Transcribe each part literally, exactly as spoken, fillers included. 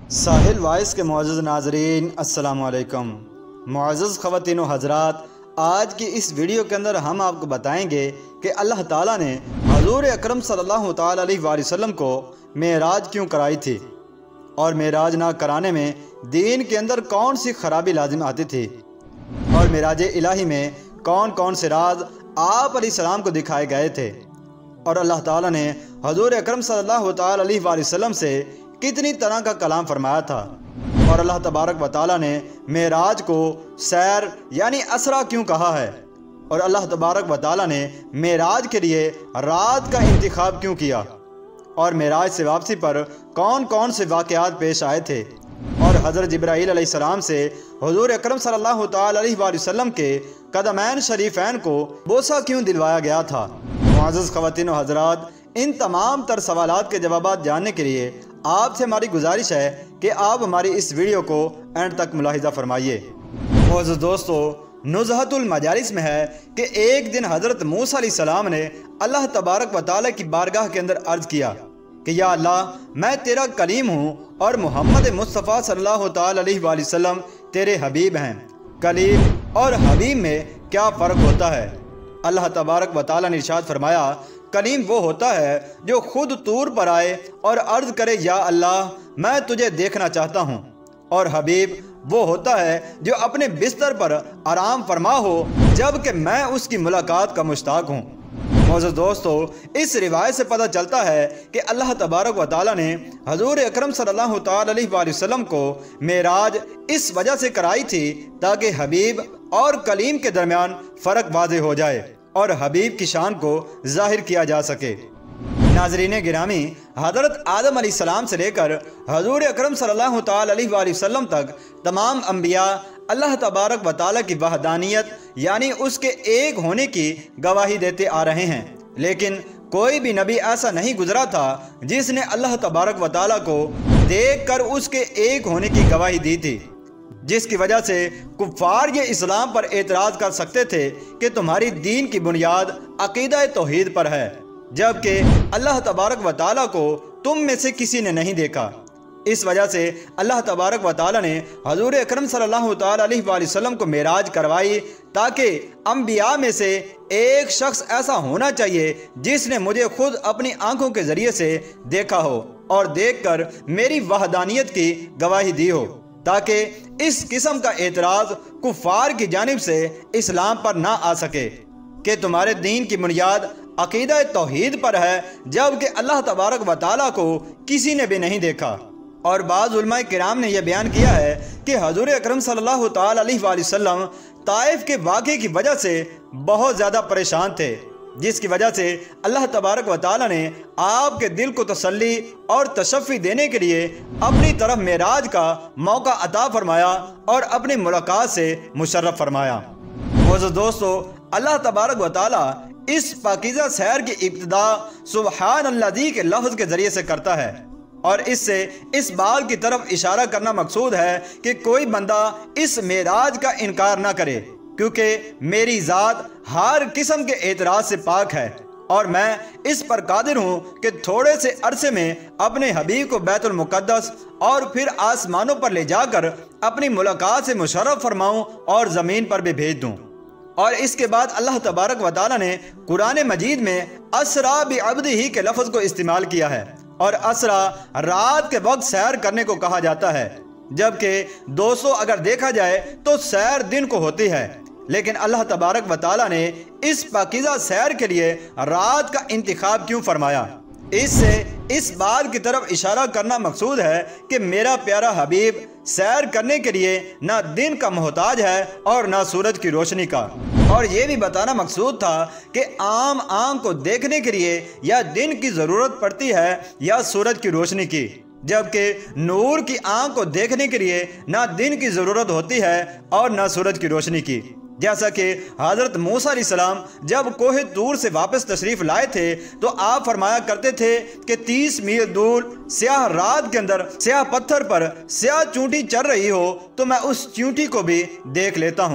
ساحل voice کے معزز ناظرین السلام علیکم۔ معزز خواتین و حضرات، آج کی اس ویڈیو کے اندر ہم آپ کو بتائیں گے کہ اللہ تعالیٰ نے حضور اکرم صلی اللہ تعالیٰ علیہ وآلہ وسلم کو معراج کیوں کرائی تھی، اور معراج نہ کرانے میں دین کے اندر کون سی خرابی لازم آتی تھی، اور معراج الہی میں کون کون سے راز آپ علیہ السلام کو دکھائے گئے تھے، اور اللہ تعالیٰ نے حضور اکرم صلی اللہ تعالیٰ علیہ وآلہ وسلم سے کتنی طرح کا کلام فرمایا تھا، اور اللہ تبارک و تعالیٰ نے معراج کو سیر یعنی اسرا کیوں کہا ہے، اور اللہ تبارک و تعالیٰ نے معراج کے لیے رات کا انتخاب کیوں کیا، اور معراج سے واپسی پر کون کون سے واقعات پیش آئے تھے، اور حضرت جبرائیل علیہ السلام سے حضور اکرم صلی اللہ تعالیٰ علیہ وآلہ وسلم کے قدمین شریفین کو بوسہ کیوں دلوایا گیا تھا۔ معزز خواتین و حضرات، ان تمام تر سوالات کے جوابات جاننے کے لیے آپ سے ہماری گزارش ہے کہ آپ ہماری اس ویڈیو کو اینڈ تک ملاحظہ فرمائیے۔ معزز دوستو، نزہۃ المجالس میں ہے کہ ایک دن حضرت موسیٰ علیہ السلام نے اللہ تبارک و تعالیٰ کی بارگاہ کے اندر عرض کیا کہ یا اللہ، میں تیرا کلیم ہوں اور محمد مصطفیٰ صلی اللہ تعالیٰ علیہ وآلہ وسلم تیرے حبیب ہیں، کلیم اور حبیب میں کیا فرق ہوتا ہے؟ اللہ تبارک و تعالیٰ نے ارشاد فرمایا، کلیم وہ ہوتا ہے جو خود طور پر آئے اور عرض کرے یا اللہ، میں تجھے دیکھنا چاہتا ہوں، اور حبیب وہ ہوتا ہے جو اپنے بستر پر آرام فرما ہو جبکہ میں اس کی ملاقات کا مشتاق ہوں۔ معزز دوستو، اس روایت سے پتہ چلتا ہے کہ اللہ تبارک و تعالیٰ نے حضور اکرم صلی اللہ تعالیٰ علیہ وآلہ وسلم کو معراج اس وجہ سے کرائی تھی تاکہ حبیب اور کلیم کے درمیان فرق واضح ہو جائے اور حبیب کی شان کو ظاہر کیا جا سکے۔ ناظرین گرامی، حضرت آدم علیہ السلام سے لے کر حضور اکرم صلی اللہ تعالیٰ علیہ وآلہ وسلم تک تمام انبیاء اللہ تبارک و تعالیٰ کی وحدانیت یعنی اس کے ایک ہونے کی گواہی دیتے آ رہے ہیں، لیکن کوئی بھی نبی ایسا نہیں گزرا تھا جس نے اللہ تبارک و تعالیٰ کو دیکھ کر اس کے ایک ہونے کی گواہی دی تھی، جس کی وجہ سے کفار یہ اسلام پر اعتراض کر سکتے تھے کہ تمہاری دین کی بنیاد عقیدہ توحید پر ہے، جبکہ اللہ تبارک و تعالیٰ کو تم میں سے کسی نے نہیں دیکھا۔ اس وجہ سے اللہ تبارک و تعالیٰ نے حضور اکرم صلی اللہ تعالیٰ علیہ وآلہ وسلم کو معراج کروائی تاکہ انبیاء میں سے ایک شخص ایسا ہونا چاہیے جس نے مجھے خود اپنی آنکھوں کے ذریعے سے دیکھا ہو اور دیکھ کر میری وحدانیت کی گواہی دی ہو، تاکہ اس قسم کا اعتراض کفار کی جانب سے اسلام پر نہ آ سکے کہ تمہارے دین کی بنیاد عقیدہ توحید پر ہے جبکہ اللہ تبارک و تعالیٰ کو کسی نے بھی نہیں دیکھا۔ اور بعض علماء کرام نے یہ بیان کیا ہے کہ حضور اکرم صلی اللہ تعالیٰ علیہ وآلہ وسلم طائف کے واقعے کی وجہ سے بہت زیادہ پریشان تھے، جس کی وجہ سے اللہ تبارک و تعالیٰ نے آپ کے دل کو تسلی اور تشفی دینے کے لیے اپنی طرف معراج کا موقع عطا فرمایا اور اپنی ملاقات سے مشرف فرمایا۔ معزز دوستو، اللہ تبارک و تعالیٰ اس پاکیزہ سیر کی ابتدا سبحان اللہ کے لفظ کے ذریعے سے کرتا ہے، اور اس سے اس بات کی طرف اشارہ کرنا مقصود ہے کہ کوئی بندہ اس معراج کا انکار نہ کرے، کیونکہ میری ذات ہر قسم کے اعتراض سے پاک ہے، اور میں اس پر قادر ہوں کہ تھوڑے سے عرصے میں اپنے حبیب کو بیت المقدس اور پھر آسمانوں پر لے جا کر اپنی ملاقات سے مشرف فرماؤں اور زمین پر بھی بھیج دوں۔ اور اس کے بعد اللہ تبارک و تعالیٰ نے قرآن مجید میں اسرا بعبدہ کے لفظ کو استعمال کیا ہے، اور اسرا رات کے وقت سیر کرنے کو کہا جاتا ہے، جبکہ دوستو اگر دیکھا جائے تو سیر دن کو ہوتی ہے، لیکن اللہ تبارک و تعالیٰ نے اس پاکیزہ سیر کے لیے رات کا انتخاب کیوں فرمایا؟ اس سے اس بات کی طرف اشارہ کرنا مقصود ہے کہ میرا پیارا حبیب سیر کرنے کے لیے نہ دن کا محتاج ہے اور نہ سورج کی روشنی کا، اور یہ بھی بتانا مقصود تھا کہ عام آنکھ کو دیکھنے کے لیے یا دن کی ضرورت پڑتی ہے یا سورج کی روشنی کی، جبکہ نور کی آنکھ کو دیکھنے کے لیے نہ دن کی ضرورت ہوتی ہے اور نہ سورج کی روشنی کی۔ جیسا کہ حضرت موسیٰ علیہ السلام جب کوہ طور سے واپس تشریف لائے تھے تو آپ فرمایا کرتے تھے کہ تیس میل دور سیاہ رات کے اندر سیاہ پتھر پر سیاہ چونٹی چل رہی ہو تو میں اس چونٹی کو بھی دیکھ لیتا ہوں،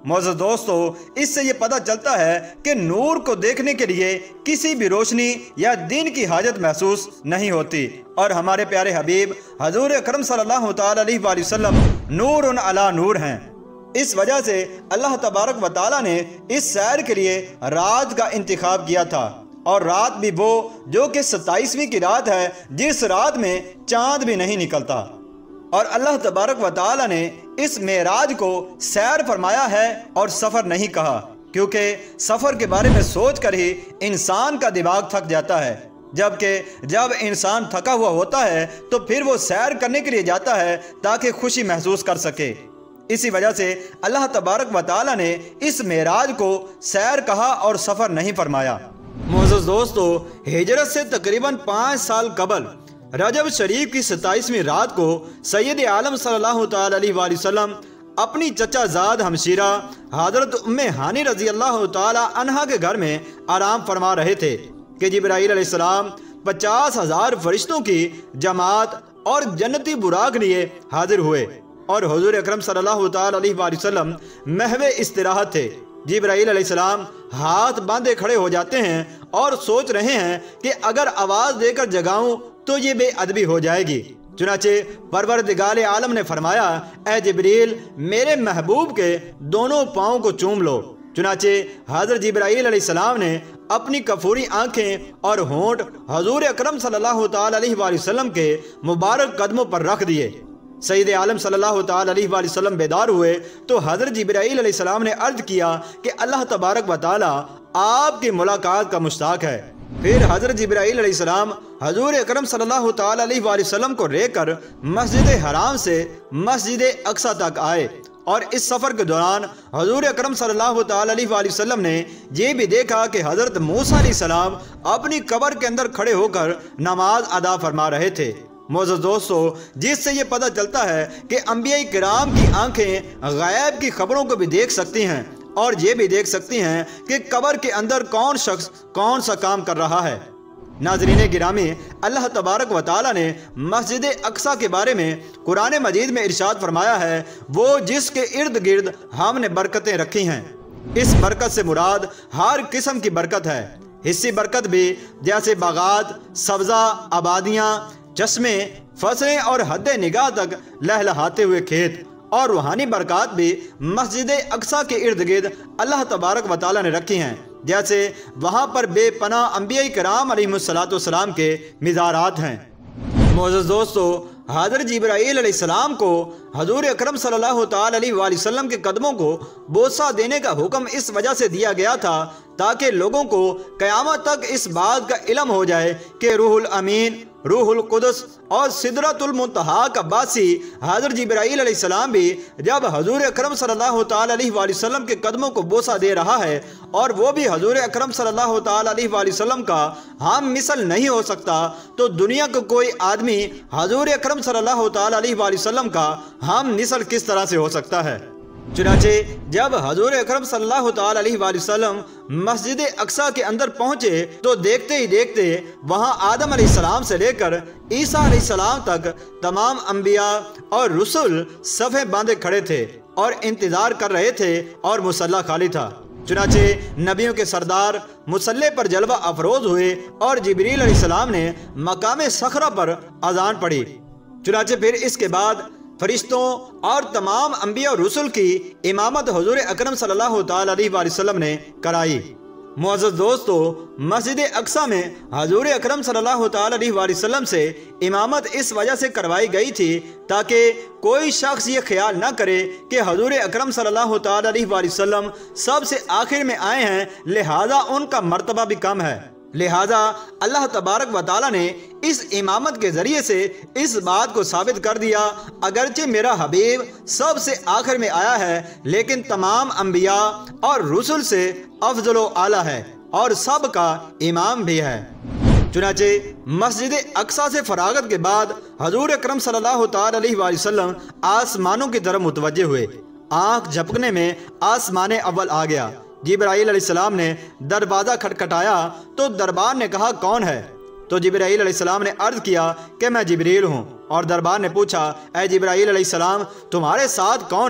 معزز دوستو، اس سے یہ پتہ چلتا ہے کہ نور کو دیکھنے کے لیے کسی بھی روشنی یا دین کی حاجت محسوس نہیں ہوتی، اور ہمارے پیارے حبیب حضور اکرم صلی اللہ تعالی علیہ وآلہ وسلم نور علی نور ہیں۔ اس وجہ سے اللہ تبارک و تعالیٰ نے اس سیر کے لیے رات کا انتخاب کیا تھا، اور رات بھی وہ جو کہ ستائیسویں کی رات ہے، جس رات میں چاند بھی نہیں نکلتا۔ اور اللہ تبارک و تعالیٰ نے اس معراج کو سیر فرمایا ہے اور سفر نہیں کہا، کیونکہ سفر کے بارے میں سوچ کر ہی انسان کا دماغ تھک جاتا ہے، جبکہ جب انسان تھکا ہوا ہوتا ہے تو پھر وہ سیر کرنے کے لیے جاتا ہے تاکہ خوشی محسوس کر سکے۔ اسی وجہ سے اللہ تبارک و تعالیٰ نے اس معراج کو سیر کہا اور سفر نہیں فرمایا۔ معزز دوستو، ہجرت سے تقریباً پانچ سال قبل رجب شریف کی ستائیسویں رات کو سید عالم صلی اللہ تعالی علیہ وآلہ وسلم اپنی چچا زاد ہمشیرہ حضرت ام ہانی رضی اللہ تعالی عنہا کے گھر میں آرام فرما رہے تھے کہ جبرائیل علیہ السلام پچاس ہزار فرشتوں کی جماعت اور جنتی براق لیے حاضر ہوئے، اور حضور اکرم صلی اللہ تعالی علیہ وآلہ وسلم محو استراحت تھے۔ جبرائیل علیہ السلام ہاتھ باندھے کھڑے ہو جاتے ہیں اور سوچ رہے ہیں کہ اگر آواز دے کر جگاؤں تو یہ بے ادبی ہو جائے گی۔ چنانچہ پروردگار عالم نے فرمایا، اے جبریل، میرے محبوب کے دونوں پاؤں کو چوم لو۔ چنانچہ حضرت جبرائیل علیہ السلام نے اپنی کفوری آنکھیں اور ہونٹ حضور اکرم صلی اللہ تعالی علیہ وآلہ وسلم کے مبارک قدموں پر رکھ دیے۔ سید عالم صلی اللہ تعالی علیہ وآلہ وسلم بیدار ہوئے تو حضرت جبرائیل علیہ السلام نے عرض کیا کہ اللہ تبارک و تعالی آپ کی ملاقات کا مشتاق ہے۔ پھر حضرت جبرائیل علیہ السلام حضور اکرم صلی اللہ تعالی علیہ وآلہ وسلم کو لے کر مسجد حرام سے مسجد اقصی تک آئے، اور اس سفر کے دوران حضور اکرم صلی اللہ تعالی علیہ وآلہ وسلم نے یہ بھی دیکھا کہ حضرت موسیٰ علیہ السلام اپنی قبر کے اندر کھڑے ہو کر نماز ادا فرما رہے تھے۔ معزز دوستو، جس سے یہ پتہ چلتا ہے کہ انبیاء کرام کی آنکھیں غیب کی خبروں کو بھی دیکھ سکتی ہیں، اور یہ بھی دیکھ سکتی ہیں کہ قبر کے اندر کون شخص کون سا کام کر رہا ہے۔ ناظرین گرامی، اللہ تبارک و تعالی نے مسجد اقصی کے بارے میں قرآن مجید میں ارشاد فرمایا ہے، وہ جس کے ارد گرد ہم نے برکتیں رکھی ہیں۔ اس برکت سے مراد ہر قسم کی برکت ہے، حصی برکت بھی، جیسے باغات، سبزہ، آبادیاں، چشمے، فصلیں اور حد نگاہ تک لہلہاتے ہوئے کھیت، اور روحانی برکات بھی مسجد اقصی کے ارد گرد اللہ تبارک و تعالی نے رکھی ہیں، جیسے وہاں پر بے پناہ انبیاء کرام علیہ السلام کے مزارات ہیں۔ معزز دوستو، حضرت جبرائیل علیہ السلام کو حضور اکرم صلی اللہ تعالی علیہ وآلہ وسلم کے قدموں کو بوسہ دینے کا حکم اس وجہ سے دیا گیا تھا تاکہ لوگوں کو قیامت تک اس بات کا علم ہو جائے کہ روح الامین، روح القدس اور سدرۃ المنتہا کا باسی حضرت جبرائیل علیہ السلام بھی جب حضور اکرم صلی اللہ تعالی علیہ وآلہ وسلم کے قدموں کو بوسہ دے رہا ہے، اور وہ بھی حضور اکرم صلی اللہ تعالی علیہ وآلہ وسلم کا ہم مثل نہیں ہو سکتا، تو دنیا کا کوئی آدمی حضور اکرم صلی اللہ تعالی علیہ وآلہ وسلم کا ہم مثل کس طرح سے ہو سکتا ہے؟ چنانچہ جب حضور اکرم صلی اللہ تعالی علیہ وآلہ وسلم مسجد اقصی کے اندر پہنچے تو دیکھتے ہی دیکھتے وہاں آدم علیہ السلام سے لے کر عیسیٰ علیہ السلام تک تمام انبیاء اور رسول صفیں باندھے کھڑے تھے اور انتظار کر رہے تھے، اور مصلی خالی تھا۔ چنانچہ نبیوں کے سردار مصلی پر جلوہ افروز ہوئے، اور جبریل علیہ السلام نے مقام صخرہ پر اذان پڑھی۔ چنانچہ پھر اس کے بعد فرشتوں اور تمام انبیاء اور رسل کی امامت حضور اکرم صلی اللہ تعالی علیہ وآلہ وسلم نے کرائی۔ معزز دوستو، مسجد اقصی میں حضور اکرم صلی اللہ تعالی علیہ وآلہ وسلم سے امامت اس وجہ سے کروائی گئی تھی تاکہ کوئی شخص یہ خیال نہ کرے کہ حضور اکرم صلی اللہ تعالی علیہ وآلہ وسلم سب سے آخر میں آئے ہیں، لہذا ان کا مرتبہ بھی کم ہے۔ لہذا اللہ تبارک و تعالی نے اس امامت کے ذریعے سے اس بات کو ثابت کر دیا، اگرچہ میرا حبیب سب سے آخر میں آیا ہے لیکن تمام انبیاء اور رسل سے افضل و اعلیٰ ہے اور سب کا امام بھی ہے۔ چنانچہ مسجد اقصی سے فراغت کے بعد حضور اکرم صلی اللہ تعالی علیہ وآلہ وسلم آسمانوں کی طرف متوجہ ہوئے۔ آنکھ جھپکنے میں آسمان اول آ گیا۔ جبرائیل علیہ السلام نے دروازہ کھٹکھٹایا تو دربار نے کہا کون ہے؟ تو جبرائیل علیہ السلام نے عرض کیا کہ میں جبریل ہوں، اور دربار نے پوچھا اے جبرائیل علیہ السلام تمہارے ساتھ کون ہیں؟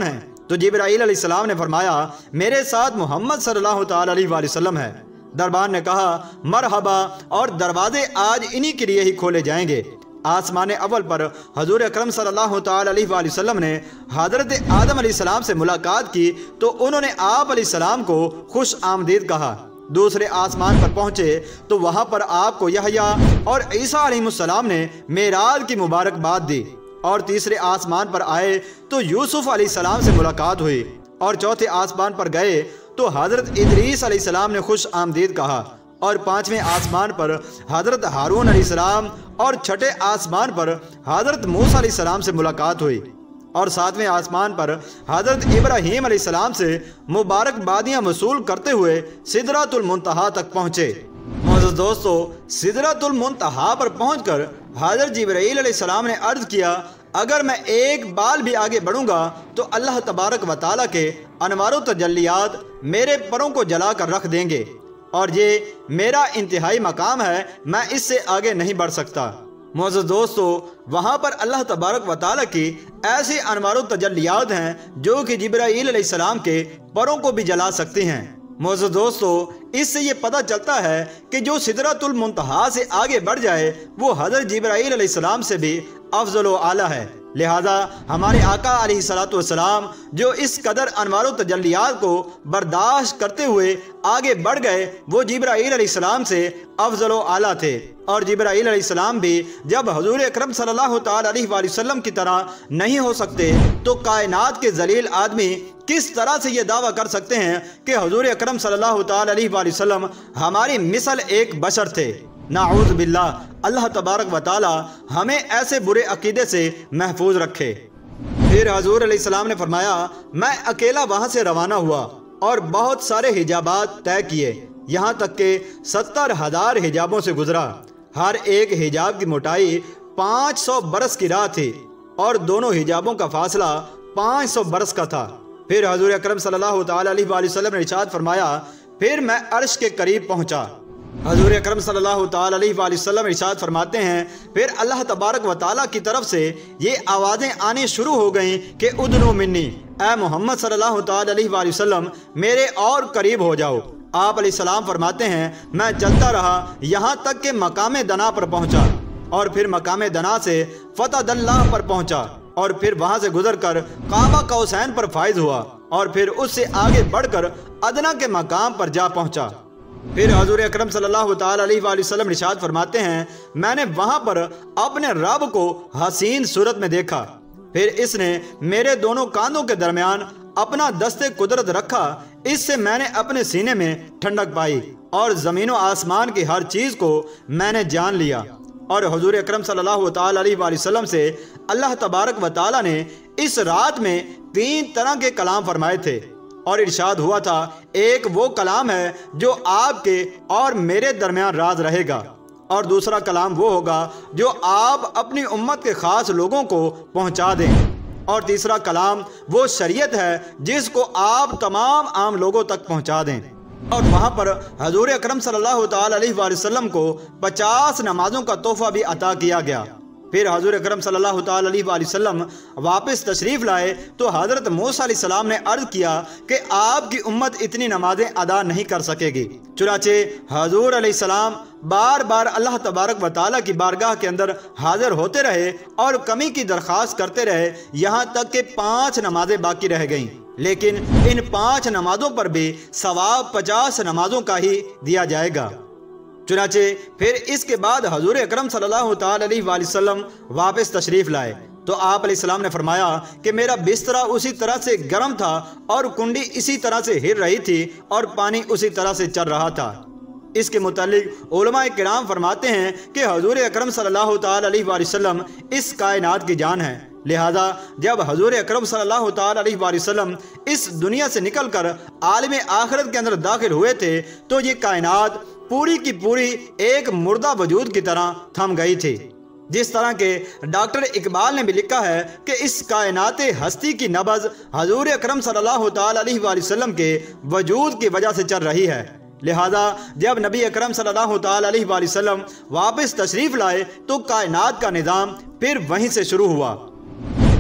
تو جبرائیل علیہ السلام نے فرمایا میرے ساتھ محمد صلی اللہ تعالی علیہ وآلہ وسلم ہے۔ دربار نے کہا مرحبا، اور دروازے آج انہی کے لیے ہی کھولے جائیں گے۔ آسمان اول پر حضور اکرم صلی اللہ تعالی علیہ وآلہ وسلم نے حضرت آدم علیہ السلام سے ملاقات کی تو انہوں نے آپ علیہ السلام کو خوش آمدید کہا۔ دوسرے آسمان پر پہنچے تو وہاں پر آپ کو یحییٰ اور عیسیٰ علیہ السلام نے معراج کی مبارکباد دی، اور تیسرے آسمان پر آئے تو یوسف علیہ السلام سے ملاقات ہوئی، اور چوتھے آسمان پر گئے تو حضرت ادریس علیہ السلام نے خوش آمدید کہا، اور پانچویں آسمان پر حضرت ہارون علیہ السلام، اور چھٹے آسمان پر حضرت موسیٰ علیہ السلام سے ملاقات ہوئی، اور ساتویں آسمان پر حضرت ابراہیم علیہ السلام سے مبارکبادیاں وصول کرتے ہوئے سدرۃ المنتہا تک پہنچے۔ معزز دوستو، سدرۃ المنتہا پر پہنچ کر حضرت جبرائیل علیہ السلام نے عرض کیا اگر میں ایک بال بھی آگے بڑھوں گا تو اللہ تبارک و تعالیٰ کے انوار و تجلیات میرے پروں کو جلا کر رکھ دیں گے، اور یہ میرا انتہائی مقام ہے، میں اس سے آگے نہیں بڑھ سکتا۔ معزز دوستو، وہاں پر اللہ تبارک و تعالیٰ کی ایسی انوار و تجلیات ہیں جو کہ جبرائیل علیہ السلام کے پروں کو بھی جلا سکتی ہیں۔ معزز دوستو، اس سے یہ پتہ چلتا ہے کہ جو سدرۃ المنتہا سے آگے بڑھ جائے وہ حضرت جبرائیل علیہ السلام سے بھی افضل و اعلیٰ ہے۔ لہذا ہمارے آقا علیہ الصلوۃ والسلام جو اس قدر انوار و تجلیات کو برداشت کرتے ہوئے آگے بڑھ گئے وہ جبرائیل علیہ السلام سے افضل و اعلیٰ تھے، اور جبرائیل علیہ السلام بھی جب حضور اکرم صلی اللہ تعالی علیہ وآلہ وسلم کی طرح نہیں ہو سکتے تو کائنات کے ذلیل آدمی کس طرح سے یہ دعویٰ کر سکتے ہیں کہ حضور اکرم صلی اللہ تعالی علیہ وآلہ وسلم ہماری مثل ایک بشر تھے؟ نعوذ باللہ، اللہ تبارک و تعالی ہمیں ایسے برے عقیدے سے محفوظ رکھے۔ پھر حضور علیہ السلام نے فرمایا میں اکیلا وہاں سے روانہ ہوا اور بہت سارے حجابات طے کیے، یہاں تک کہ ستر ہزار حجابوں سے گزرا۔ ہر ایک حجاب کی موٹائی پانچ سو برس کی راہ تھی، اور دونوں حجابوں کا فاصلہ پانچ سو برس کا تھا۔ پھر حضور اکرم صلی اللہ تعالی علیہ وآلہ وسلم نے ارشاد فرمایا پھر میں عرش کے قریب پہنچا۔ حضور اکرم صلی اللہ تعالی علیہ وآلہ وسلم ارشاد فرماتے ہیں پھر اللہ تبارک و تعالیٰ کی طرف سے یہ آوازیں آنے شروع ہو گئیں کہ ادنو منی، اے محمد صلی اللہ تعالی علیہ وآلہ وسلم میرے اور قریب ہو جاؤ۔ آپ علیہ السلام فرماتے ہیں میں چلتا رہا یہاں تک کہ مقام دنا پر پہنچا، اور پھر مقام دنا سے فتح اللہ پر پہنچا، اور پھر وہاں سے گزر کر قاب قوسین پر فائز ہوا، اور پھر اس سے آگے بڑھ کر ادنا کے مقام پر جا پہنچا۔ پھر حضور اکرم صلی اللہ تعالی علیہ وآلہ وسلم ارشاد فرماتے ہیں میں نے وہاں پر اپنے رب کو حسین صورت میں دیکھا، پھر اس نے میرے دونوں کاندھوں کے درمیان اپنا دست قدرت رکھا، اس سے میں نے اپنے سینے میں ٹھنڈک پائی، اور زمین و آسمان کی ہر چیز کو میں نے جان لیا۔ اور حضور اکرم صلی اللہ تعالی علیہ وآلہ وسلم سے اللہ تبارک و تعالیٰ نے اس رات میں تین طرح کے کلام فرمائے تھے، اور ارشاد ہوا تھا ایک وہ کلام ہے جو آپ کے اور میرے درمیان راز رہے گا، اور دوسرا کلام وہ ہوگا جو آپ اپنی امت کے خاص لوگوں کو پہنچا دیں، اور تیسرا کلام وہ شریعت ہے جس کو آپ تمام عام لوگوں تک پہنچا دیں۔ اور وہاں پر حضور اکرم صلی اللہ تعالی علیہ وآلہ وسلم کو پچاس نمازوں کا تحفہ بھی عطا کیا گیا۔ پھر حضور اکرم صلی اللہ تعالی علیہ وآلہ وسلم واپس تشریف لائے تو حضرت موسیٰ علیہ السلام نے عرض کیا کہ آپ کی امت اتنی نمازیں ادا نہیں کر سکے گی، چنانچہ حضور علیہ السلام بار بار اللہ تبارک و تعالیٰ کی بارگاہ کے اندر حاضر ہوتے رہے اور کمی کی درخواست کرتے رہے، یہاں تک کہ پانچ نمازیں باقی رہ گئیں، لیکن ان پانچ نمازوں پر بھی ثواب پچاس نمازوں کا ہی دیا جائے گا۔ چنانچہ پھر اس کے بعد حضور اکرم صلی اللہ تعالی علیہ وآلہ وسلم واپس تشریف لائے تو آپ علیہ السلام نے فرمایا کہ میرا بسترا اسی طرح سے گرم تھا، اور کنڈی اسی طرح سے ہل رہی تھی، اور پانی اسی طرح سے چل رہا تھا۔ اس کے متعلق علماء کرام فرماتے ہیں کہ حضور اکرم صلی اللہ تعالی علیہ وآلہ وسلم اس کائنات کی جان ہے، لہذا جب حضور اکرم صلی اللہ تعالی علیہ وآلہ وسلم اس دنیا سے نکل کر عالم آخرت کے اندر داخل ہوئے تھے تو یہ کائنات پوری کی پوری ایک مردہ وجود کی طرح تھم گئی تھی، جس طرح کہ ڈاکٹر اقبال نے بھی لکھا ہے کہ اس کائنات ہستی کی نبض حضور اکرم صلی اللہ تعالی علیہ وآلہ وسلم کے وجود کی وجہ سے چل رہی ہے۔ لہذا جب نبی اکرم صلی اللہ تعالی علیہ وآلہ وسلم واپس تشریف لائے تو کائنات کا نظام پھر وہیں سے شروع ہوا۔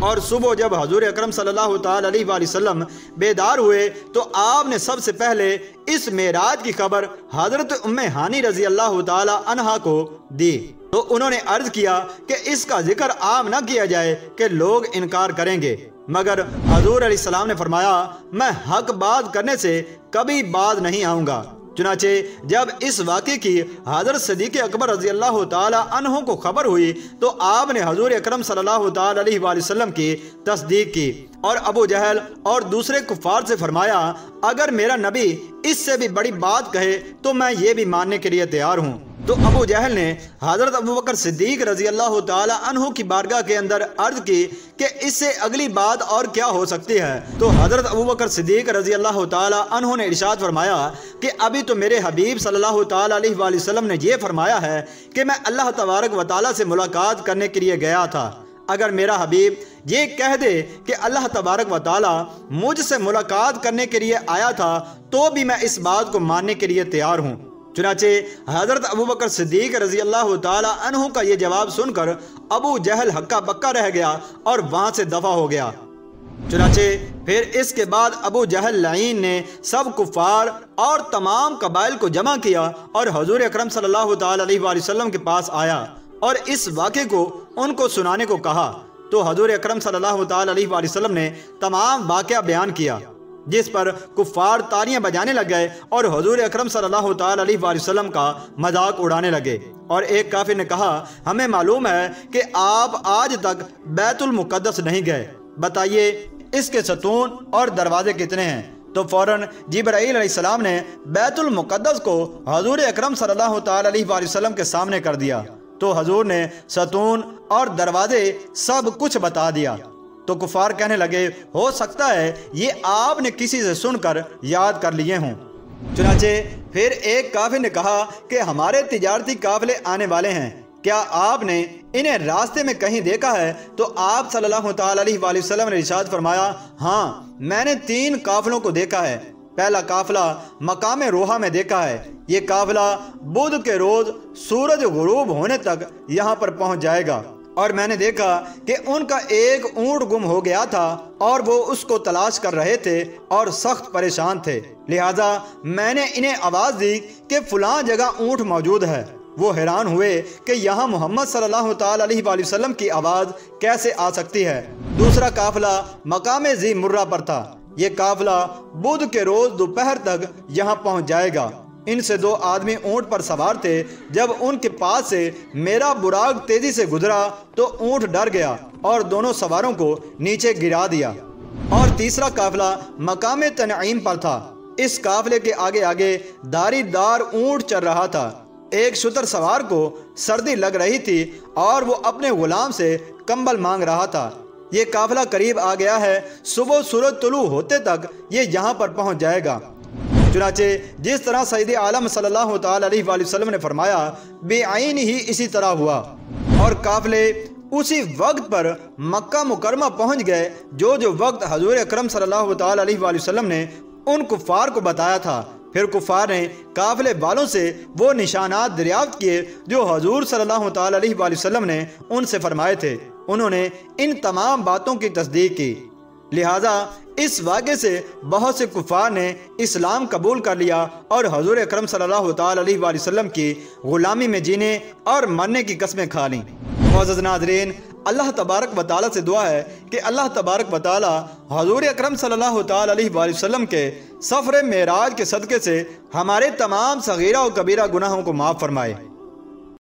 اور صبح جب حضور اکرم صلی اللہ تعالی علیہ وآلہ وسلم بیدار ہوئے تو آپ نے سب سے پہلے اس معراج کی خبر حضرت ام ہانی رضی اللہ تعالی عنہا کو دی، تو انہوں نے عرض کیا کہ اس کا ذکر عام نہ کیا جائے کہ لوگ انکار کریں گے، مگر حضور علیہ السلام نے فرمایا میں حق بات کرنے سے کبھی باز نہیں آؤں گا۔ چنانچہ جب اس واقعے کی حضرت صدیق اکبر رضی اللہ تعالی عنہ کو خبر ہوئی تو آپ نے حضور اکرم صلی اللہ تعالی علیہ وآلہ وسلم کی تصدیق کی اور ابو جہل اور دوسرے کفار سے فرمایا اگر میرا نبی اس سے بھی بڑی بات کہے تو میں یہ بھی ماننے کے لیے تیار ہوں۔ تو ابو جہل نے حضرت ابوبکر صدیق رضی اللہ تعالی عنہ کی بارگاہ کے اندر عرض کی کہ اس سے اگلی بات اور کیا ہو سکتی ہے؟ تو حضرت ابوبکر صدیق رضی اللہ تعالی عنہ نے ارشاد فرمایا کہ ابھی تو میرے حبیب صلی اللہ تعالی علیہ وآلہ وسلم نے یہ فرمایا ہے کہ میں اللہ تبارک و تعالی سے ملاقات کرنے کے لیے گیا تھا، اگر میرا حبیب یہ کہہ دے کہ اللہ تبارک و تعالی مجھ سے ملاقات کرنے کے لیے آیا تھا تو بھی میں اس بات کو ماننے کے لیے تیار ہوں۔ چنانچہ حضرت ابوبکر صدیق رضی اللہ تعالی عنہ کا یہ جواب سن کر ابو جہل ہکا بکا رہ گیا اور وہاں سے دفع ہو گیا۔ چنانچہ پھر اس کے بعد ابو جہل لعین نے سب کفار اور تمام قبائل کو جمع کیا اور حضور اکرم صلی اللہ تعالی علیہ وآلہ وسلم کے پاس آیا اور اس واقعے کو ان کو سنانے کو کہا، تو حضور اکرم صلی اللہ تعالی علیہ وآلہ وسلم نے تمام واقعہ بیان کیا، جس پر کفار تالیاں بجانے لگ گئے اور حضور اکرم صلی اللہ تعالی علیہ وآلہ وسلم کا مذاق اڑانے لگے۔ اور ایک کافر نے کہا ہمیں معلوم ہے کہ آپ آج تک بیت المقدس نہیں گئے، بتائیے اس کے ستون اور دروازے کتنے ہیں؟ تو فوراً جبرائیل علیہ السلام نے بیت المقدس کو حضور اکرم صلی اللہ تعالی علیہ وآلہ وسلم کے سامنے کر دیا، تو حضور نے ستون اور دروازے سب کچھ بتا دیا۔ تو کفار کہنے لگے ہو سکتا ہے یہ آپ نے کسی سے سن کر یاد کر لیے ہوں۔ چنانچہ پھر ایک کافر نے کہا کہ ہمارے تجارتی قافلے آنے والے ہیں، کیا آپ نے انہیں راستے میں کہیں دیکھا ہے؟ تو آپ صلی اللہ تعالی علیہ وآلہ وسلم نے ارشاد فرمایا ہاں میں نے تین قافلوں کو دیکھا ہے۔ پہلا قافلہ مقام روحہ میں دیکھا ہے، یہ قافلہ بدھ کے روز سورج غروب ہونے تک یہاں پر پہنچ جائے گا، اور میں نے دیکھا کہ ان کا ایک اونٹ گم ہو گیا تھا اور وہ اس کو تلاش کر رہے تھے اور سخت پریشان تھے، لہٰذا میں نے انہیں آواز دی کہ فلاں جگہ اونٹ موجود ہے۔ وہ حیران ہوئے کہ یہاں محمد صلی اللہ تعالی علیہ وآلہ وسلم کی آواز کیسے آ سکتی ہے۔ دوسرا قافلہ مقام ذی مرہ پر تھا، یہ قافلہ بدھ کے روز دوپہر تک یہاں پہنچ جائے گا۔ ان سے دو آدمی اونٹ پر سوار تھے، جب ان کے پاس سے میرا براق تیزی سے گزرا تو اونٹ ڈر گیا اور دونوں سواروں کو نیچے گرا دیا۔ اور تیسرا قافلہ مقام تنعیم پر تھا، اس قافلے کے آگے آگے داری دار اونٹ چل رہا تھا، ایک شتر سوار کو سردی لگ رہی تھی اور وہ اپنے غلام سے کمبل مانگ رہا تھا۔ یہ قافلہ قریب آ گیا ہے، صبح سورج طلوع ہوتے تک یہ یہاں پر پہنچ جائے گا۔ چنانچہ جس طرح سید عالم صلی اللہ تعالی علیہ وآلہ وسلم نے فرمایا بے عین ہی اسی طرح ہوا، اور قافلے اسی وقت پر مکہ مکرمہ پہنچ گئے جو جو وقت حضور اکرم صلی اللہ تعالی علیہ وآلہ وسلم نے ان کفار کو بتایا تھا۔ پھر کفار نے قافلے والوں سے وہ نشانات دریافت کیے جو حضور صلی اللہ تعالی علیہ وآلہ وسلم نے ان سے فرمائے تھے، انہوں نے ان تمام باتوں کی تصدیق کی، لہٰذا اس واقعے سے بہت سے کفار نے اسلام قبول کر لیا اور حضور اکرم صلی اللہ تعالی علیہ وآلہ وسلم کی غلامی میں جینے اور مرنے کی قسمیں کھا لیں۔ معزز ناظرین، اللہ تبارک و تعالیٰ سے دعا ہے کہ اللہ تبارک و تعالیٰ حضور اکرم صلی اللہ تعالی علیہ وآلہ وسلم کے سفر معراج کے صدقے سے ہمارے تمام صغیرہ و کبیرہ گناہوں کو معاف فرمائے۔